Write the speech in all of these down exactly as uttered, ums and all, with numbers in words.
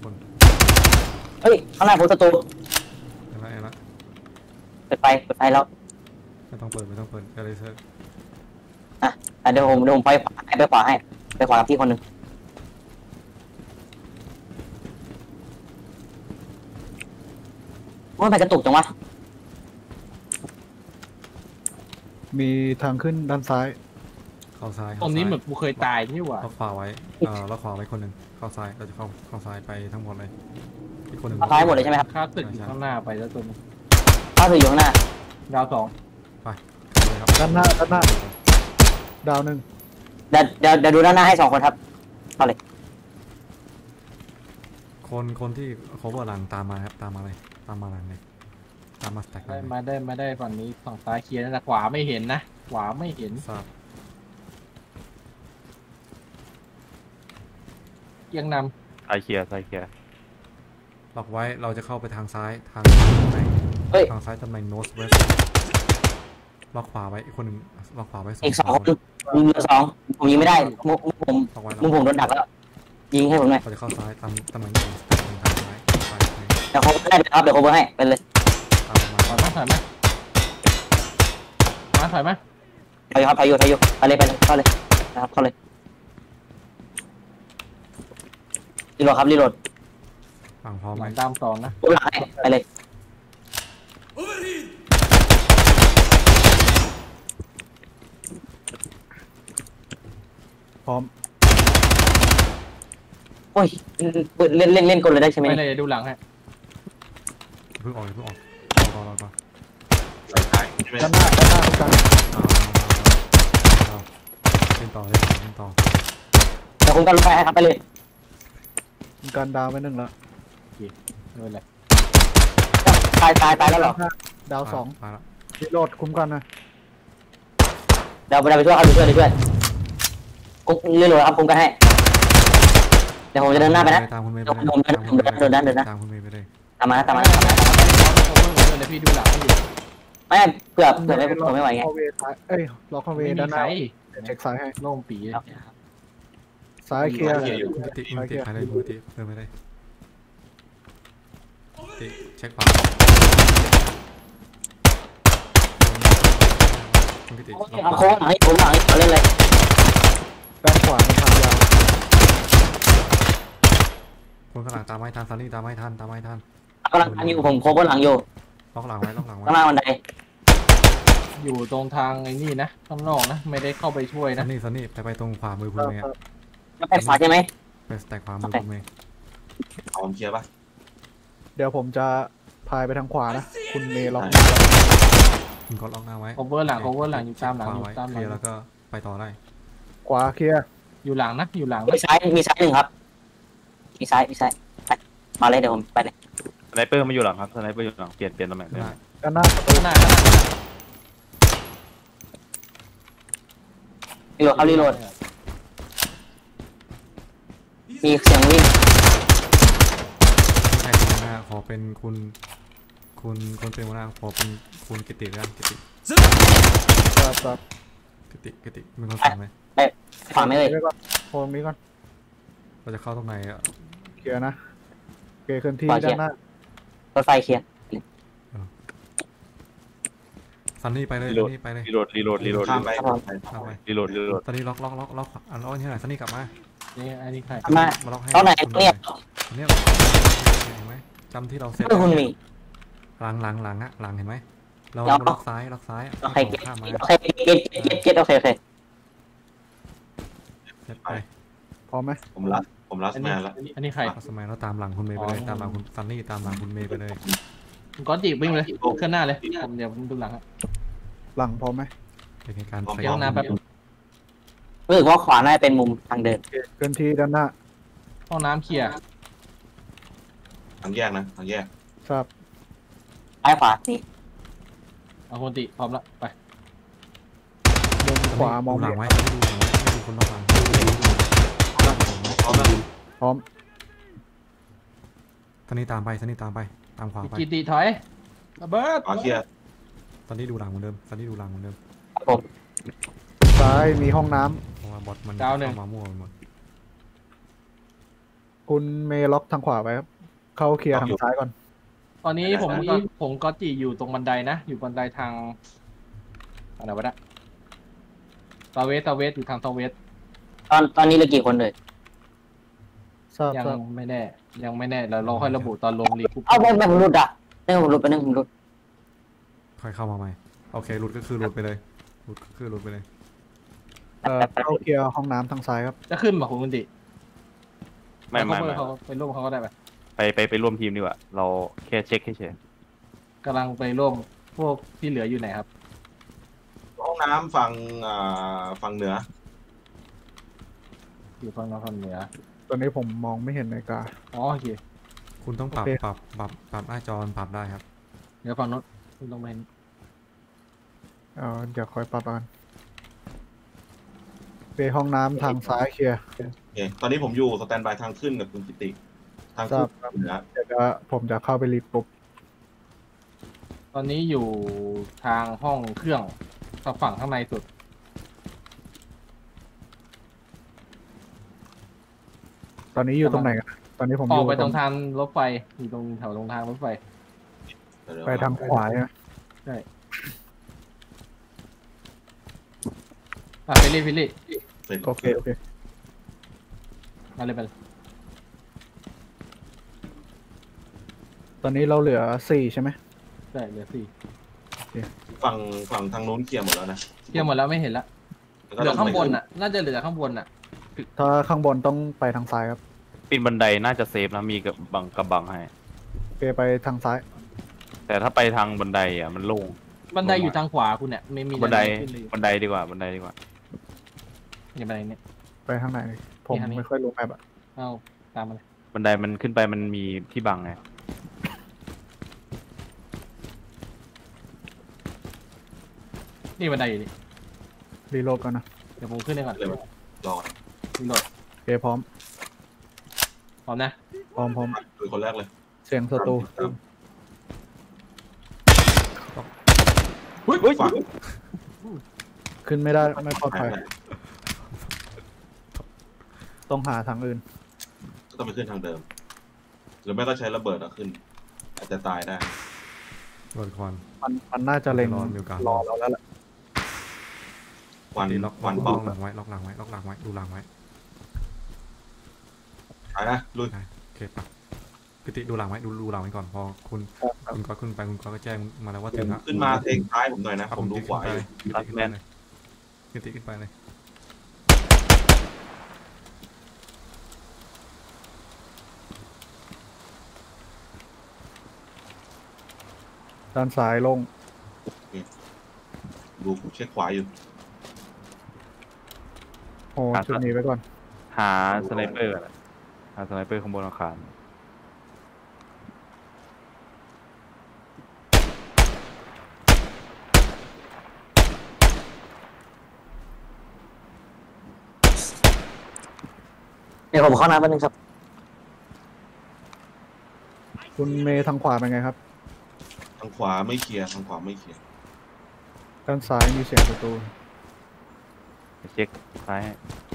คนเฮ้ยข้างหน้าผมศัตรูเห็นไหมเห็นไหมเปิดไฟเปิดไฟแล้วไม่ต้องเปิดไม่ต้องเปิดอะไรเซอร์อ่ะเดี๋ยวผมเดี๋ยวผมไปขวาให้ไปขวาให้ไปขวากับพี่คนหนึ่งว่าไปกระตุกจังวะมีทางขึ้นด้านซ้ายเข้าซ้ายตรงนี้เหมือนกูเคยตายนี่หว่าล็อกขวาไว้เอ่อล็อกขวาไว้คนหนึ่งเข้าซ้ายเราจะเข้าเข้าซ้ายไปทั้งหมดเลยอีกคนหนึ่งซ้ายหมดเลยใช่ไหมครับข้าตึกอยู่ข้างหน้าไปแล้วตัวนึงข้าถืออยู่ข้างหน้าดาวสองไปเลยครับด้านหน้าด้านหน้าดาวหนึ่งเดี๋ยวเดี๋ยวเดี๋ยวดูด้านหน้าให้สองคนครับเอาเลยคนคนที่เขาเบอร์หลังตามมาครับตามมาเลยตามมาหลังเลยตามมาแตกได้มาได้มาได้ฝั่งนี้ฝั่งซ้ายเคลียร์นะขวาไม่เห็นนะขวาไม่เห็นทราบยังนำซ้ายเคลียร์ซ้ายเคลียร์ล็อกไว้เราจะเข้าไปทางซ้ายทางตำแหน่งทางซ้ายตำแหน่ง north west ล็อกขวาไว้อีกคนหนึ่งล็อกขวาไว้อีกสองคนยิงเหลือสองผมยิงไม่ได้มุมผมมุมผมโดนดักแล้วยิงให้ผมหน่อยเราจะเข้าซ้ายตามตำแหน่งทางซ้ายเดี๋ยวเขาได้ครับเดี๋ยวเขาให้ไปเลยถอยมาถอยมามาถอยมาไปครับไปอยู่ไปอยู่ไปเลยไปเลยเข้าเลยนะครับเข้าเลยรีโหลดครับรีโหลดฝั่งพร้อมหลังตามสองนะปุ๊บหลังให้ไปเลยพร้อมโอ้ยเล่นเล่นเล่นกลเลยได้ใช่ไหมไม่เลยดูหลังให้เพิ่งออกเพิ่งออกรอรอรอด้านหน้าด้านหน้ากันเล่นต่อเล่นต่อเล่นต่อเดี๋ยวผมกันรถไฟให้ครับไปเลยการดาวไปหนึ่งแล้วไม่เป็นไรตายตายตายแล้วหรอดาวสองรีโหลดคุ้มกันนะเดี๋ยวไปช่วยครับไปช่วยไปช่วยกุ๊กรีโหลดครับคุ้มกันให้เดี๋ยวผมจะเดินหน้าไปนะตามคุณเมย์ไปผมเดินผมเดินเดินเดินนะตามคุณเมย์ไปเลยตามมาตามมาตามมาเลยพี่ดูหลังให้อยู่ไม่เผื่อเผื่อไม่ผมไม่ไหวไงเอ้ยล็อกคอนเวย์ด้านหน้าเช็คซ้ายให้โล่งปีซ้ายเคลียร์มุติมุติใครเลยมุติเพิ่มไม่ได้ติเช็คขวาเอาโค้งหลังให้ผมหลังให้เล่นเลยด้านขวาเป็นทางยาวคนข้างหลังตามไม่ทันซันนี่ตามไม่ทันตามไม่ทันกำลังทันอยู่ผมโค้งหลังอยู่ล็อกหลังไว้ล็อกหลังไว้ข้างล่างบันไดอยู่ตรงทางไอ้นี่นะข้างนอกนะไม่ได้เข้าไปช่วยนะซันนี่ซันนี่ไปไปตรงขวามือคุณเมย์จะไปขวาใช่ไหมไปแตกขวามือคุณเมย์ผมเคลียร์ปะเดี๋ยวผมจะพายไปทางขวานะคุณเมย์ล็อกคุณก็ล็อกหน้าไว้ cover หลัง cover หลังอยู่ตามหลังอยู่ตามหลังแล้วก็ไปต่อได้ขวาเคลียร์อยู่หลังนะอยู่หลังมีซ้ายมีซ้ายหนึ่งครับมีซ้ายมีซ้ายมาเลยเดี๋ยวผมไปเลยสไนเปอร์มาอยู่หลังครับสไนเปอร์อยู่หลังเปลี่ยนเปลี่ยนตำแหน่งได้ด้านหน้าข้างหน้ารีโหลดเอารีโหลดมีเสียงวิ่งใช่หัวหน้าขอเป็นคุณคุณคนเป็นหัวหน้าขอเป็นคุณกิติกันกิติครับกิติกิติมีคนฟังไหมไปฟังไม่เลยโฮมนี้ก่อนเราจะเข้าตรงไหนอ่ะเคลียร์นะเคลียร์เคลื่อนที่ด้านหน้ารถไฟเคลียร์ซันนี่ไปเลยนี่ไปเลยรีโหลดรีโหลดรีโหลดรีโหลดรีโหลดรีโหลดตอนนี้ล็อกล็อกล็อกล็อกอันล็อกที่ไหนซันนี่กลับมานี่อันนี้ใครมามาล็อกให้ตอนไหนเนี่ยเนี่ยเห็นไหมจำที่เราเซตหลังหลังหลังอะหลังเห็นไหมเราล็อกซ้ายล็อกซ้ายโอเคโอเคเก็ตเก็ตเก็ตโอเคโอเคเก็ตไปพร้อมไหมผมรัดผมรัดแมนแล้วอันนี้ใครสมัยเราตามหลังคุณเมย์ไปเลยตามหลังคุณซันนี่ตามหลังคุณเมย์ไปเลยก้อนจีบวิ่งเลยขึ้นหน้าเลยเดี๋ยวดูหลังอะหลังพร้อมไหมเป็นการเลี้ยวน้ำแบบรู้สึกว่าขวาน่าจะเป็นมุมทางเดินเคลื่อนที่ด้านหน้าห้องน้ำเคลียร์ทางแยกนะทางแยกครับซ้ายขวานี่เอาคนติพร้อมแล้วไปมุมขวามองหลังไว้ดูหลังไว้ดูคนล็อกหลังพร้อมแล้วพร้อมซันนี่ตามไปซันนี่ตามไปตามขวาไปกิติถอยระเบิดเคลียร์ซันนี่ดูหลังเหมือนเดิมซันนี่ดูหลังเหมือนเดิมผมซ้ายมีห้องน้ำเพราะว่าบอทมันดาวหนึ่งมามั่วหมดกคุณเมย์ล็อกทางขวาไว้ครับเข้าเคลียร์ทางซ้ายก่อนตอนนี้ผมก็ผมก็จีอยู่ตรงบันไดนะ อยู่บันไดทางอะไรวะเนี่ยตาเวสตาเวสอยู่ทางตาเวสตอนตอนนี้เหลือกี่คนเลยทราบยังทราบไม่แน่ ยังไม่แน่แล้วเราค่อยระบุตอนลงรีคุปเอาไปไปผมหลุดอ่ะนี่ผมหลุดไปนึงผมหลุดค่อยเข้ามาใหม่โอเคหลุดก็คือหลุดไปเลยหลุดก็คือหลุดไปเลยเอ่อเข้าเคลียร์ห้องน้ำทางซ้ายครับจะขึ้นมาคุณกุนติไม่ไม่ไม่เขาไปร่วมเขาก็ได้ไหมไปไปไปร่วมทีมดีกว่าเราแค่เช็คเฉยกำลังไปร่วมพวกที่เหลืออยู่ไหนครับห้องน้ำฝั่งอ่าฝั่งเหนืออยู่ฝั่งนอกฝั่งเหนือตอนนี้ผมมองไม่เห็นนาฬิกาอ๋อโอเคคุณต้องปรับโอเคปรับปรับปรับหน้าจอปรับได้ครับเดี๋ยวฝั่งโน้นคุณต้องไปเอ่อเดี๋ยวคอยปรับกันไปห้องน้ำทางซ้ายเคลียร์โอเคตอนนี้ผมอยู่สแตนบายทางขึ้นกับคุณกิติทางทราขึ้บนเหนือเดี๋ยวจะผมจะเข้าไปรีบปุ๊บตอนนี้อยู่ทางห้องเครื่องฝั่งข้างในสุดตอนนี้อยู่ตรงไหนกันตอนนี้ผมอออกยู่ไปตรงทางรถไฟอยู่ตรงแถวตรงทางรถไฟเดี๋ยวไปทางขวาใช่ไหมใช่อ่ะฟิลลี่ฟิลลี่เสร็จโอเคโอเคมาเลยไปเลยตอนนี้เราเหลือสี่ใช่ไหมได้เหลือสี่ฝั่งฝั่งทางนู้นเคลียร์หมดแล้วนะเที่ยวหมดแล้วไม่เห็นละแล้วก็เหลือข้างบนลไปอ่ะ น่าจะเหลือข้างบนอ่ะถ้าข้างบนต้องไปทางซ้ายครับๆปีนบันไดน่าจะเซฟนะมีกับบังกับบังให้โอเคไปทางซ้ายแต่ถ้าไปทางบันไดอ่ะมันโล่งบันไดอยู่ทางขวาคุณเนี่ยไม่มีบันไดขึ้นเลยบันไดดีกว่าบันไดดีกว่าอย่าบันไดเนี่ยไปทางไหน ผมทางนี้ไม่ค่อยรู้แมปอะเอาตามมาเลยบันไดมันขึ้นไปมันมีที่บังไงนี่บันไดอยู่นี่รีโหลดก่อนนะเดี๋ยวผมขึ้นได้ก่อนเลยรอรีโหลดโอเคพร้อมพร้อมนะพร้อมพร้อมคือคนแรกเลยเสียงศัตรูอุ้ยฝั่งขึ้นไม่ได้ไม่ปลอดภัยต้องหาทางอื่นก็ต้องไปขึ้นทางเดิม หรือไม่ก็ใช้ระเบิดเอาขึ้น อาจจะตายได้โดนควันมันมันน่าจะเล็งรอมีโอกาสรอเราแล้วแหละควันตีล็อกควันล็ป้อองกหลังไว้ล็อกหลังไว้ล็อกหลังไว้ดูหลังไว้ตายนะลุยโอเคปะพี่ติดูหลังไว้ดูดูหลังไว้ก่อนพอคุณครับคุณก็ขึ้นไปคุณก็แจ้งมาแล้วว่าถึงละขึ้นมาเทคท้ายผมหน่อยนะครับผมดูพี่ขวาขึ้นอยู่ไปเลยพี่ติขึ้นไปเลยพี่ติขึ้นไปเลยด้านซ้ายลงดูเช็คขวาอยู่โอ้ชุดนี้ไว้ก่อนหาสไนเปอร์อะหาสไนเปอร์ข้างบนอาคารเดี๋ยวผมเข้าน้ำแป๊บนึงครับคุณเมย์ทางขวาเป็นไงครับทางขวาไม่เคลียร์ทางขวาไม่เคลียร์ด้านซ้ายมีเสียงศัตรูไปเช็คซ้ายให้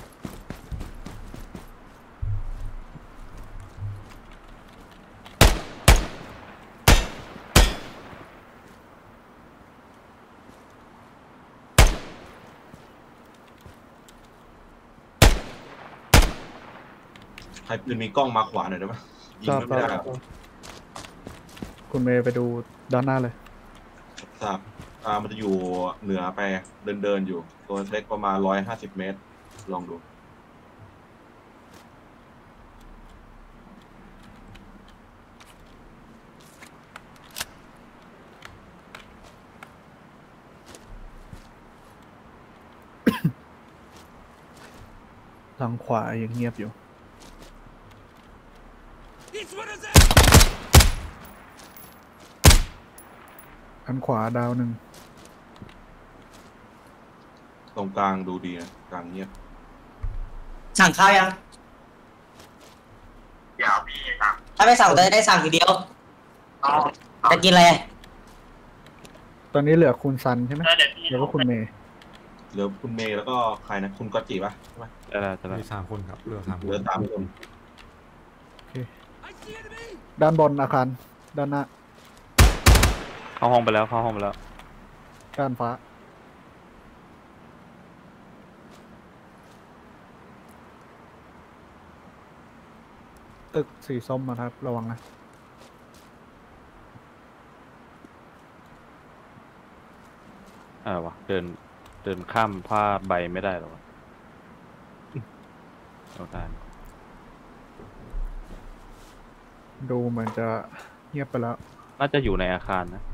ใครปืนมีกล้องมาขวาหน่อยได้ไหมยิงทราบไม่ทราได้บคุณเมย์ไปดูด้านหน้าเลยทราบอ่ามันจะอยู่เหนือไปเดินเดินๆอยู่ ตัวเล็กประมาณร้อยห้าสิบเมตร ลองดูทางขวายังเงียบอยู่ ทางขวาดาวหนึ่งตรงกลางดูดีนะกลางเงียบสั่งข้าวยังเดี๋ยวพี่สั่งถ้าไม่สั่งจะได้สั่งทีเดียวจะกินอะไรตอนนี้เหลือคุณซันใช่ไหมแล้วก็คุณเมย์เหลือคุณเมย์แล้วก็ใครนะ คุณก๊อตจิปะใช่ไหมจะได้จะได้มีสามคนครับเหลือสามคเหลือน สามคนด้านบนอาคารด้านหน้าเข้าห้องไปแล้วเข้าห้องไปแล้วด้านฟ้า ตึกสีส้มนะครับ ระวังนะอ่าวะเดินเดินข้ามผ้าใบไม่ได้หรอวะเอาได้ดูเหมือนจะเงียบไปแล้วน่าจะอยู่ในอาคารนะ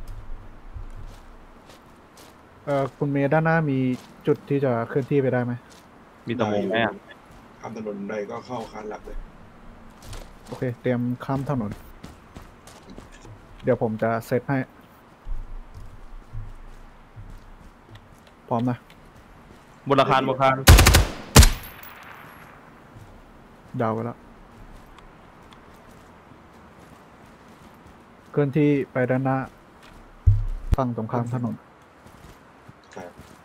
เออคุณเมย์ด้านหน้ามีจุดที่จะเคลื่อนที่ไปได้ไหมมีตะมงไหมอะข้ามถนนใดก็เข้าอาคารหลักเลยโอเค เตรียมข้ามถนน เดี๋ยวผมจะเซตให้ พร้อมนะบนอาคารบนอาคารเดาไปแล้ว เคลื่อนที่ไปด้านหน้า ฝั่งตรงข้ามถนนครับ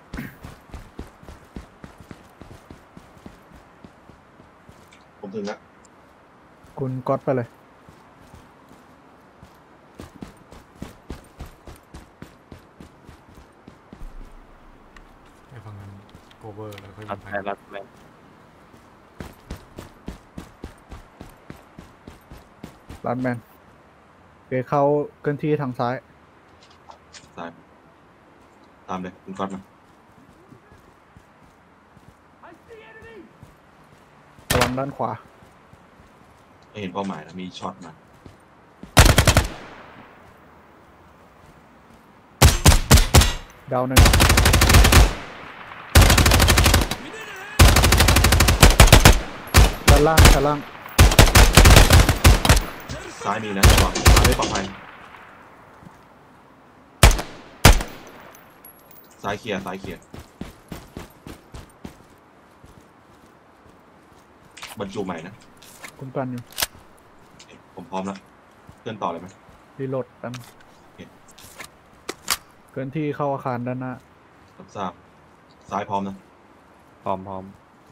ผมถึงแล้วคุณก๊อตไปเลยไอ้ฝั่งนั้นโกเวอร์แล้วค่อยรัยิดงไปไปรัดไปร้านแมนเอเข้าเคลื่อนที่ทางซ้ายตามตามเลยคุณก๊อตมาระวังด้านขวาไม่เห็นเป้าหมายนะมีช็อตมาดาวหนึ่งด้านล่างด้านล่างซ้ายมีนะระวังซ้ายไม่ปลอดภัยซ้ายเคลียร์ซ้ายเคลียร์บรรจุใหม่นะคุณกันอยู่เอ๊ะผมพร้อมแล้วเคลื่อนต่อเลยไหมรีโหลดกันโอเคเคลื่อนที่เข้าอาคารด้านหน้ารับทราบซ้ายพร้อมนะพร้อมพร้อม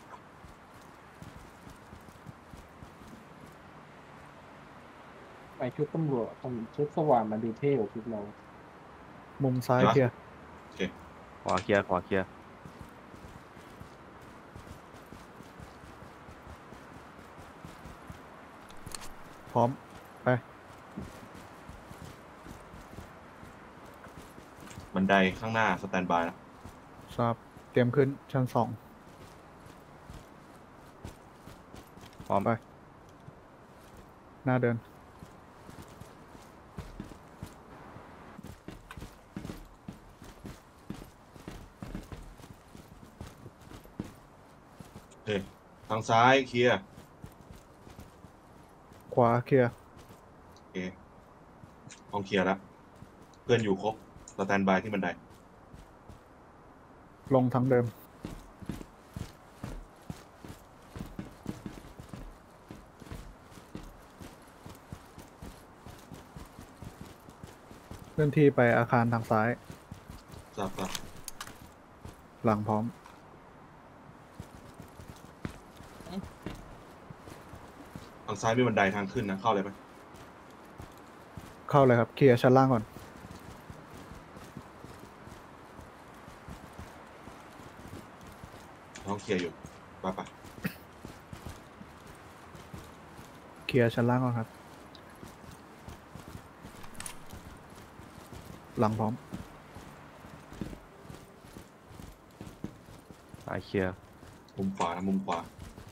ไปชุดตำรวจชุดสว่านมาดูเท่กว่าชุดเรามุมซ้ายเคลียร์โอเคขวาเคลียร์ขวาเคลียร์พร้อม ไปบันไดข้างหน้าสแตนบายนะทราบ เตรียมขึ้นชั้นสองพร้อมไป หน้าเดินโอเคทางซ้ายเคลียร์ขวาเคลียร์โอเคห้องเคลียร์แล้วเพื่อนอยู่ครบสแตนบายที่บันไดลงทางเดิม เคลื่อนที่ไปอาคารทางซ้ายทราบครับหลังพร้อมทางซ้ายมีบันไดทางขึ้นนะเข้าเลยไหมเข้าเลยครับ เคลียร์ชั้นล่างก่อนห้องเคลียร์อยู่ไปไปเคลียร์ชั้นล่างก่อนครับ หลังพร้อมซ้ายเคลียร์มุมขวานะมุมขวา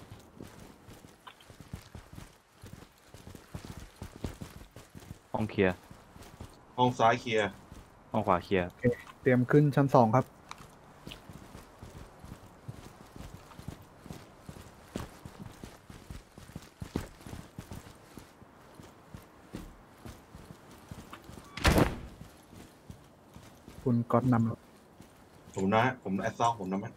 ห้องเคลียร์ห้องซ้ายเคลียร์ห้องขวาเคลียร์เตรียมขึ้นชั้นสองครับ คุณก๊อตนำผมนะผมแอดซอกผมนะมัน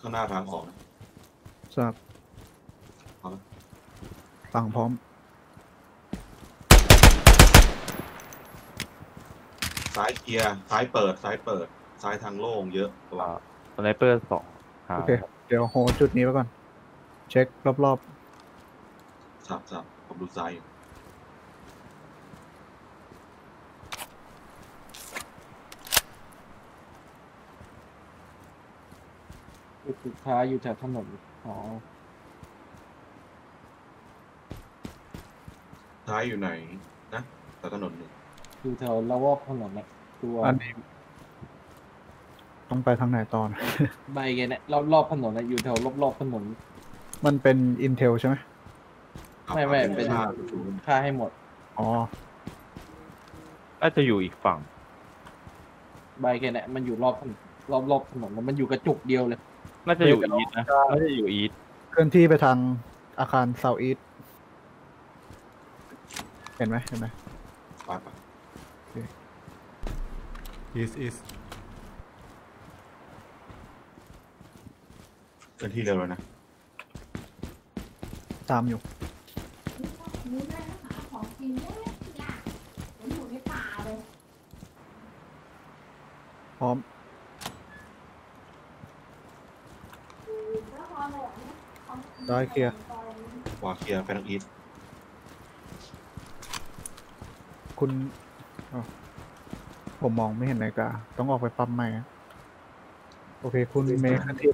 ข้างหน้าทางออกนะทราบเอาละฝั่งพร้อมซ้ายเคลียร์ซ้ายเปิดซ้ายเปิดซ้ายทางโล่งเยอะระวังสไนเปอร์สองหาโอเค เดี๋ยวโฮจุดนี้ไว้ก่อน เช็ครอบสับสับผมดูซ้ายอยู่จุดสุดท้ายอยู่แถวถนนอ๋อซ้ายอยู่ไหนนะแต่ถนนหนึ่งอยู่แถวละวอกถนนเนี่ยตัวๆ อันนี้ ต้องไปทางไหนตอนใบแกเนี่ยรอบรอบถนนนะอยู่แถวรอบรอบถนนมันเป็น Intel ใช่ไหมไม่ไม่เป็นชาติฆ่าให้หมดอ๋อน่าจะอยู่อีกฝั่งใบแกเนี่ยมันอยู่รอบถนนรอบรอบถนนแล้วมันอยู่กระจุกเดียวเลยน่าจะอยู่อีทนะน่าจะอยู่อีทเคลื่อนที่ไปทางอาคารเซาท์อีสเห็นไหมเห็นไหมไปไป east east เคลื่อนที่เร็วแล้วนะตามอยู่นี่ได้หาของกินได้ยากผมอยู่ในป่าเลยพร้อมแล้วพอหลงเนี่ยของกินได้เคลียร์ขวาเคลียร์ไปทางอีสคุณอ้าวผมมองไม่เห็นนาฬิกา ต้องออกไปปั๊มใหม่อะโอเค คุณเมย์เคลื่อนที่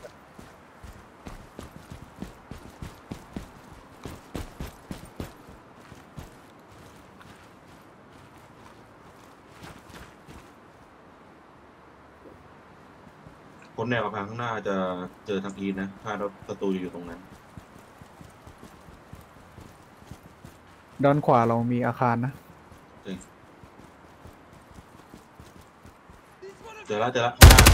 พ้นแนวกำแพงข้างหน้าจะเจอทางอีสนะถ้าเราประตูจะอยู่ตรงนั้นด้านขวาเรามีอาคารนะเจอแล้วเจอแล้วข้างหน้า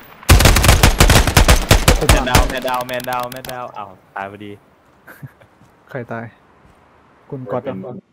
แมนดาวแมนดาวแมนดาวแมนดาวอ้าวตายพอดีใครตาย คุณก๊อตเป็นอะ